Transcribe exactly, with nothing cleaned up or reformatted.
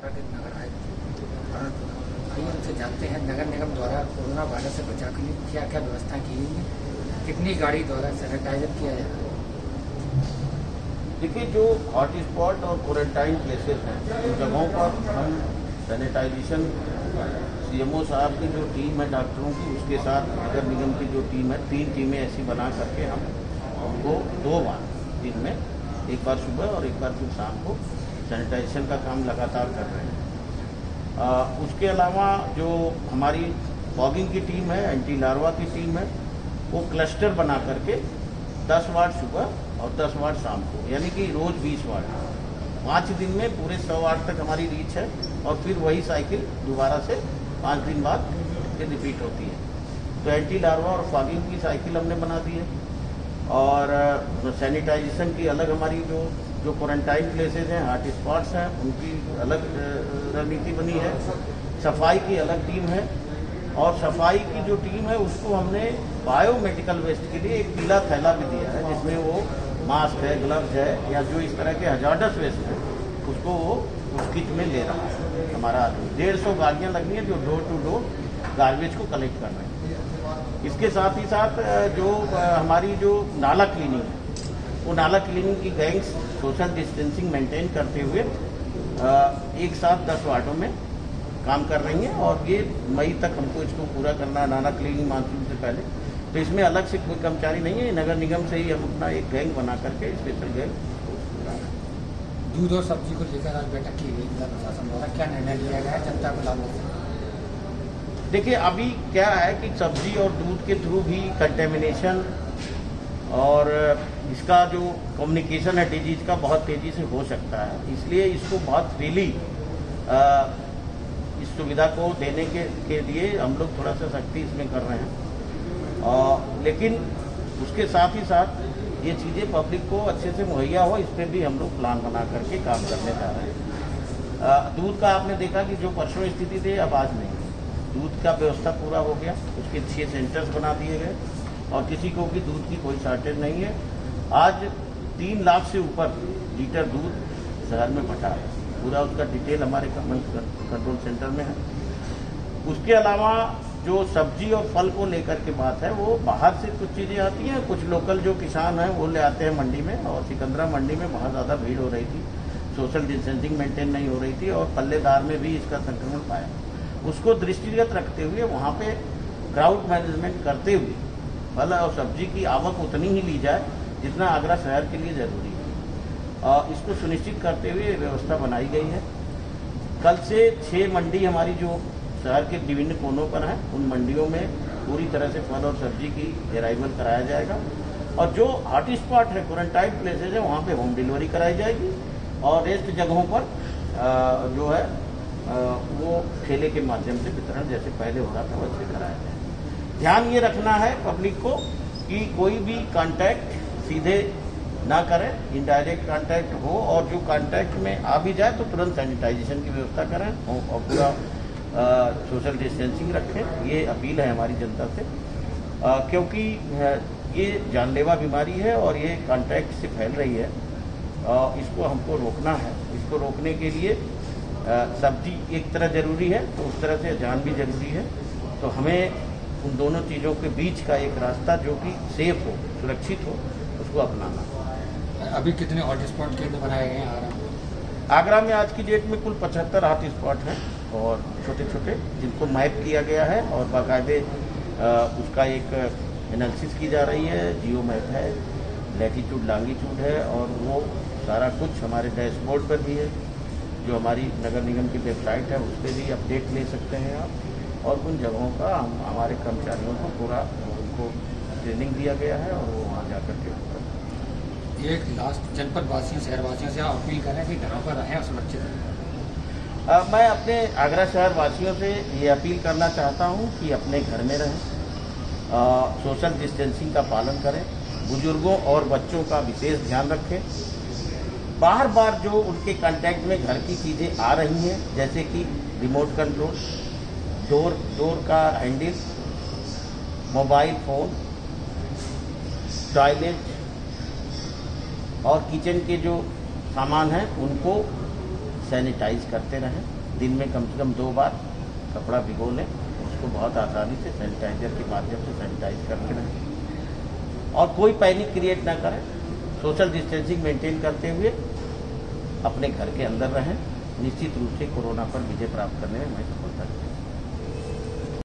पंद्रह दिन नगर आए और आइए उनसे जानते हैं नगर निगम द्वारा कोरोना वायरस से बचाव के लिए क्या क्या व्यवस्था की गई है, कितनी गाड़ी द्वारा सैनिटाइजर किया जा रहा है। देखिए, जो हॉट स्पॉट और क्वारंटाइन प्लेसेस हैं उन जगहों पर हम सैनिटाइजेशन सीएमओ साहब की जो टीम है डॉक्टरों की, उसके साथ नगर निगम की जो टीम है, तीन टीमें ऐसी बना करके हम उनको दो बार दिन में, एक बार सुबह और एक बार फिर शाम को सैनिटाइजेशन का काम लगातार कर रहे हैं। आ, उसके अलावा जो हमारी फॉगिंग की टीम है, एंटी लार्वा की टीम है, वो क्लस्टर बना करके दस वार्ड सुबह और दस वार्ड शाम को, यानी कि रोज बीस वार्ड, पाँच दिन में पूरे सौ वार्ड तक हमारी रीच है। और फिर वही साइकिल दोबारा से पाँच दिन बाद फिर रिपीट होती है। तो एंटी लार्वा और फॉगिंग की साइकिल हमने बना दी है। और सैनिटाइजेशन की अलग हमारी जो जो क्वारंटाइन प्लेसेस हैं, हॉट स्पॉट्स हैं, उनकी अलग रणनीति बनी है। सफाई की अलग टीम है और सफाई की जो टीम है उसको हमने बायोमेडिकल वेस्ट के लिए एक पीला थैला भी दिया है, जिसमें वो मास्क है, ग्लव्स है, या जो इस तरह के हजार्डस वेस्ट है उसको वो उस किट में ले रहा है हमारा आदमी। डेढ़ सौ गाड़ियाँ लगनी है जो डोर टू डोर गार्बेज को कलेक्ट कर रहे हैं। इसके साथ ही साथ जो हमारी जो नाला क्लीनिंग है, वो नाला क्लीनिंग की गैंग्स सोशल डिस्टेंसिंग मेंटेन करते हुए एक साथ दस वार्डों में काम कर रही हैं और ये मई तक हमको इसको पूरा करना है, नाला क्लीनिंग मानसून से पहले। तो इसमें अलग से कोई कर्मचारी नहीं है, नगर निगम से ही हम अपना एक गैंग बना करके स्पेशल गैंग। दूध और सब्जी को लेकर आज बैठक की गई जिला प्रशासन द्वारा, क्या निर्णय लिया गया है जनता को लाभ मिले? देखिए, अभी क्या है कि सब्जी और दूध के थ्रू भी कंटेमिनेशन और इसका जो कम्युनिकेशन है डिजीज का बहुत तेजी से हो सकता है, इसलिए इसको बहुत फ्रीली इस सुविधा को देने के के लिए हम लोग थोड़ा सा सख्ती इसमें कर रहे हैं। और लेकिन उसके साथ ही साथ ये चीज़ें पब्लिक को अच्छे से मुहैया हो, इस पर भी हम लोग प्लान बना करके काम करने जा रहे हैं। दूध का आपने देखा कि जो परसों स्थिति थी अब आज नहीं, दूध का व्यवस्था पूरा हो गया, उसके छः सेंटर्स बना दिए गए और किसी को भी दूध की कोई शॉर्टेज नहीं है। आज तीन लाख से ऊपर लीटर दूध शहर में बटा है, पूरा उसका डिटेल हमारे कंट्रोल सेंटर में है। उसके अलावा जो सब्जी और फल को लेकर के बात है, वो बाहर से कुछ चीज़ें आती हैं, कुछ लोकल जो किसान हैं वो ले आते हैं मंडी में, और सिकंदरा मंडी में बहुत ज़्यादा भीड़ हो रही थी, सोशल डिस्टेंसिंग मेंटेन नहीं हो रही थी और पल्लेदार में भी इसका संक्रमण पाया। उसको दृष्टिगत रखते हुए वहाँ पे क्राउड मैनेजमेंट करते हुए फल और सब्जी की आवक उतनी ही ली जाए जितना आगरा शहर के लिए ज़रूरी है, और इसको सुनिश्चित करते हुए व्यवस्था बनाई गई है। कल से छः मंडी हमारी जो शहर के विभिन्न कोनों पर हैं, उन मंडियों में पूरी तरह से फल और सब्जी की अराइवल कराया जाएगा और जो हॉट स्पॉट है, क्वारंटाइन प्लेसेज है, वहाँ पे होम डिलीवरी कराई जाएगी और रेस्ट जगहों पर जो है वो ठेले के माध्यम से वितरण जैसे पहले हो रहा था वैसे कराया जाए। ध्यान ये रखना है पब्लिक को कि कोई भी कांटेक्ट सीधे ना करें, इनडायरेक्ट कांटेक्ट हो, और जो कांटेक्ट में आ भी जाए तो तुरंत सैनिटाइजेशन की व्यवस्था करें और पूरा सोशल डिस्टेंसिंग रखें। ये अपील है हमारी जनता से, आ, क्योंकि ये जानलेवा बीमारी है और ये कांटेक्ट से फैल रही है। आ, इसको हमको रोकना है। इसको रोकने के लिए सब्जी एक तरह ज़रूरी है तो उस तरह से जान भी ज़रूरी है। तो हमें उन दोनों चीज़ों के बीच का एक रास्ता जो कि सेफ हो, सुरक्षित हो, उसको अपनाना। अभी कितने हॉट स्पॉट केंद्र बनाए गए हैं आगरा में? आगरा में आज की डेट में कुल पचहत्तर हॉट स्पॉट हैं और छोटे छोटे, जिनको मैप किया गया है और बाकायदे उसका एक एनालिसिस की जा रही है। जियो मैप है, लैटीट्यूड लॉन्गिट्यूड है और वो सारा कुछ हमारे डैशबोर्ड पर भी है, जो हमारी नगर निगम की वेबसाइट है उस पर भी अपडेट ले सकते हैं आप। और उन जगहों का हम हमारे कर्मचारियों को पूरा उनको ट्रेनिंग दिया गया है और वो वहाँ जा कर के एक लास्ट जनपद वासियों, शहर वासियों से आप अपील करें कि घरों पर रहें और सुरक्षित रहें। आ, मैं अपने आगरा शहर वासियों से ये अपील करना चाहता हूँ कि अपने घर में रहें, सोशल डिस्टेंसिंग का पालन करें, बुजुर्गों और बच्चों का विशेष ध्यान रखें। बार बार जो उनके कांटेक्ट में घर की चीज़ें आ रही हैं, जैसे कि रिमोट कंट्रोल, डोर डोर का हैंडल, मोबाइल फ़ोन, टॉयलेट और किचन के जो सामान हैं उनको सैनिटाइज करते रहें। दिन में कम से कम दो बार कपड़ा भिगो लें, उसको बहुत आसानी से सैनिटाइजर के माध्यम से सैनिटाइज करते रहें और कोई पैनिक क्रिएट ना करें। सोशल डिस्टेंसिंग मेंटेन करते हुए अपने घर के अंदर रहें। निश्चित रूप से कोरोना पर विजय प्राप्त करने में हमें सफलता मिलेगी।